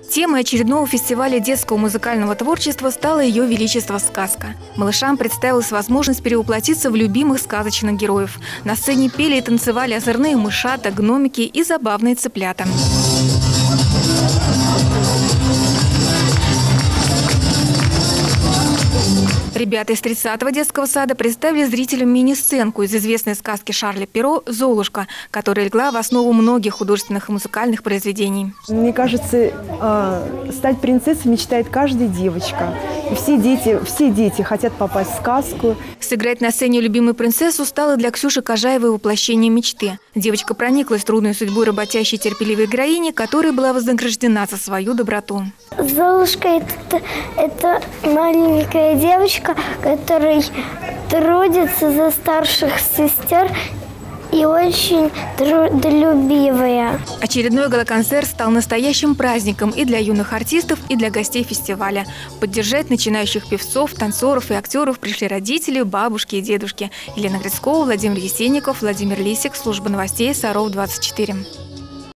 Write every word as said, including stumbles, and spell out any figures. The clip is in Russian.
Темой очередного фестиваля детского музыкального творчества стало Ее Величество сказка. Малышам представилась возможность перевоплотиться в любимых сказочных героев. На сцене пели и танцевали озорные мышата, гномики и забавные цыплята. Ребята из тридцатого детского сада представили зрителям мини-сценку из известной сказки Шарля Перро «Золушка», которая легла в основу многих художественных и музыкальных произведений. Мне кажется, стать принцессой мечтает каждая девочка. И все дети, все дети хотят попасть в сказку. Сыграть на сцене любимую принцессу стало для Ксюши Кожаевой воплощением мечты. Девочка прониклась трудной судьбой работящей терпеливой героини, которая была вознаграждена за свою доброту. Золушка – это, это маленькая девочка, которая трудится за старших сестер и очень трудолюбивая. Очередной гала-концерт стал настоящим праздником и для юных артистов, и для гостей фестиваля. Поддержать начинающих певцов, танцоров и актеров пришли родители, бабушки и дедушки. Елена Грицкова, Владимир Есенников, Владимир Лисик, служба новостей Саров двадцать четыре.